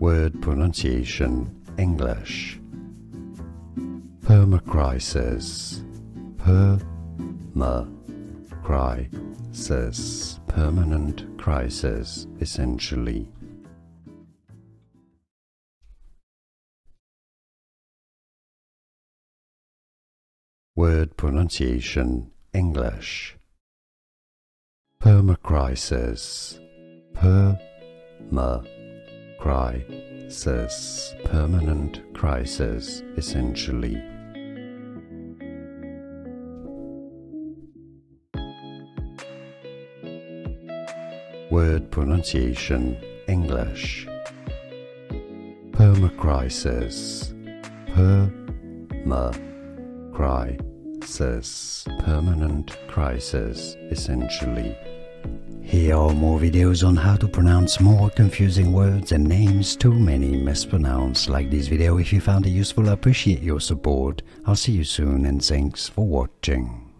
Word pronunciation English. Permacrisis. Permacrisis. Permanent crisis, essentially. Word pronunciation English. Permacrisis. Permacrisis. Permanent crisis, essentially. Word pronunciation English. Permacrisis. Permacrisis. Permanent crisis, essentially. Here are more videos on how to pronounce more confusing words and names too many mispronounced. Like this video if you found it useful. I appreciate your support. I'll see you soon and thanks for watching.